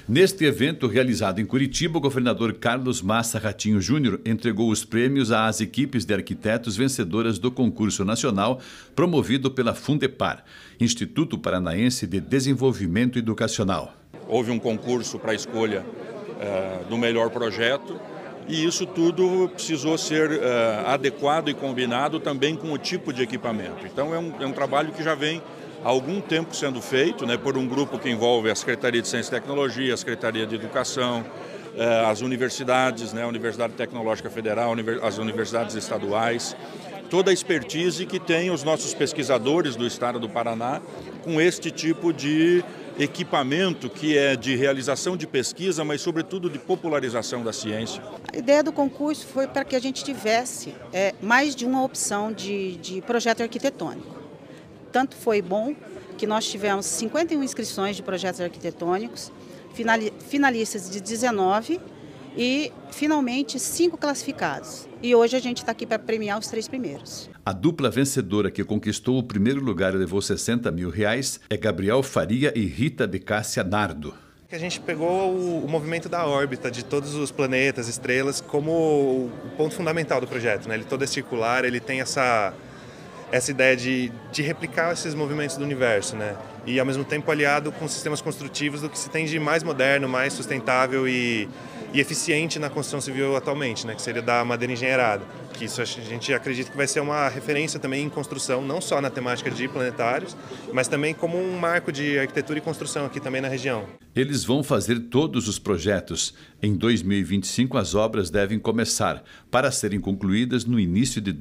Neste evento realizado em Curitiba, o governador Carlos Massa Ratinho Júnior entregou os prêmios às equipes de arquitetos vencedoras do concurso nacional promovido pela Fundepar, Instituto Paranaense de Desenvolvimento Educacional. Houve um concurso para a escolha do melhor projeto e isso tudo precisou ser adequado e combinado também com o tipo de equipamento. Então é um trabalho que já vem há algum tempo sendo feito, por um grupo que envolve a Secretaria de Ciência e Tecnologia, a Secretaria de Educação, as universidades, a Universidade Tecnológica Federal, as universidades estaduais, toda a expertise que tem os nossos pesquisadores do estado do Paraná com este tipo de equipamento que é de realização de pesquisa, mas sobretudo de popularização da ciência. A ideia do concurso foi para que a gente tivesse mais de uma opção de projeto arquitetônico. Tanto foi bom que nós tivemos 51 inscrições de projetos arquitetônicos, finalistas de 19 e, finalmente, 5 classificados. E hoje a gente está aqui para premiar os 3 primeiros. A dupla vencedora que conquistou o primeiro lugar e levou R$60 mil é Gabriel Faria e Rita de Cássia Nardo. A gente pegou o movimento da órbita de todos os planetas, estrelas, como o ponto fundamental do projeto. Ele todo é circular, ele tem essa ideia de replicar esses movimentos do universo, e ao mesmo tempo aliado com sistemas construtivos do que se tem de mais moderno, mais sustentável e eficiente na construção civil atualmente, que seria da madeira engenheirada. Que isso a gente acredita que vai ser uma referência também em construção, não só na temática de planetários, mas também como um marco de arquitetura e construção aqui também na região. Eles vão fazer todos os projetos. Em 2025 as obras devem começar, para serem concluídas no início de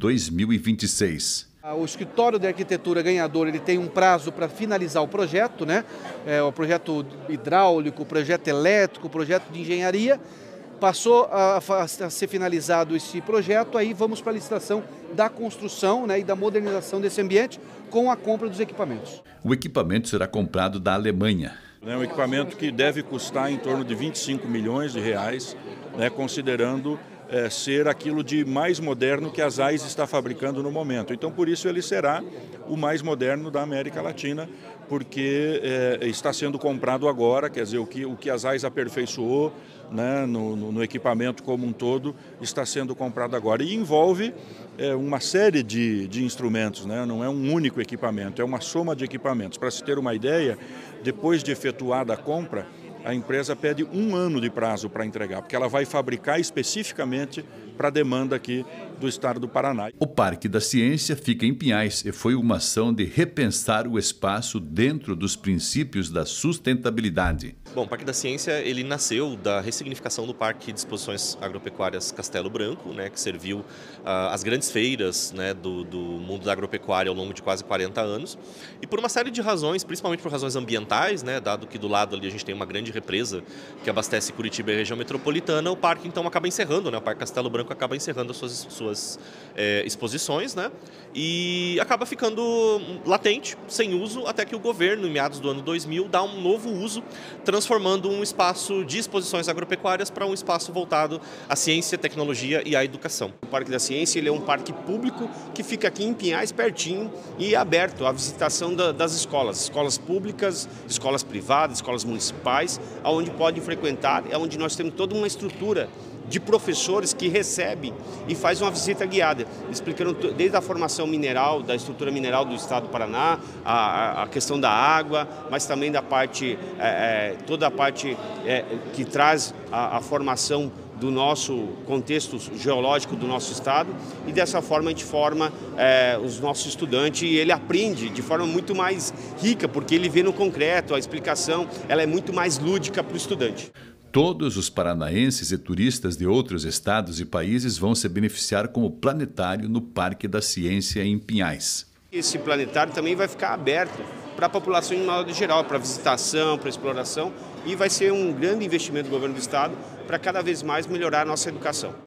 2026. O escritório de arquitetura ganhador ele tem um prazo para finalizar o projeto, o projeto hidráulico, o projeto elétrico, o projeto de engenharia. Passou a ser finalizado esse projeto, aí vamos para a licitação da construção e da modernização desse ambiente com a compra dos equipamentos. O equipamento será comprado da Alemanha. É um equipamento que deve custar em torno de R$25 milhões, considerando ser aquilo de mais moderno que a ZAIS está fabricando no momento. Então, por isso, ele será o mais moderno da América Latina, porque está sendo comprado agora, quer dizer, o que a ZAIS aperfeiçoou no equipamento como um todo está sendo comprado agora. E envolve uma série de instrumentos, não é um único equipamento, é uma soma de equipamentos. Para se ter uma ideia, depois de efetuada a compra, a empresa pede 1 ano de prazo para entregar, porque ela vai fabricar especificamente para a demanda aqui do estado do Paraná. O Parque da Ciência fica em Pinhais e foi uma ação de repensar o espaço dentro dos princípios da sustentabilidade. Bom, o Parque da Ciência ele nasceu da ressignificação do Parque de Exposições Agropecuárias Castelo Branco, que serviu às grandes feiras do mundo da agropecuária ao longo de quase 40 anos. E por uma série de razões, principalmente por razões ambientais, dado que do lado ali a gente tem uma grande represa que abastece Curitiba e a região metropolitana, o parque então acaba encerrando, o Parque Castelo Branco acaba encerrando as suas exposições, e acaba ficando latente, sem uso, até que o governo, em meados do ano 2000, dá um novo uso, transformando um espaço de exposições agropecuárias para um espaço voltado à ciência, tecnologia e à educação. O Parque da Ciência ele é um parque público que fica aqui em Pinhais, pertinho, e é aberto à visitação das escolas públicas, escolas privadas, escolas municipais, onde podem frequentar, é onde nós temos toda uma estrutura de professores que recebem e faz uma visita guiada, explicando desde a formação mineral, da estrutura mineral do estado do Paraná, a questão da água, mas também da parte, toda a parte que traz a formação do nosso contexto geológico do nosso estado, e dessa forma a gente forma os nossos estudantes e ele aprende de forma muito mais rica, porque ele vê no concreto, a explicação ela é muito mais lúdica para o estudante. Todos os paranaenses e turistas de outros estados e países vão se beneficiar com o planetário no Parque da Ciência em Pinhais. Esse planetário também vai ficar aberto para a população em modo geral, para visitação, para exploração, e vai ser um grande investimento do governo do estado para cada vez mais melhorar a nossa educação.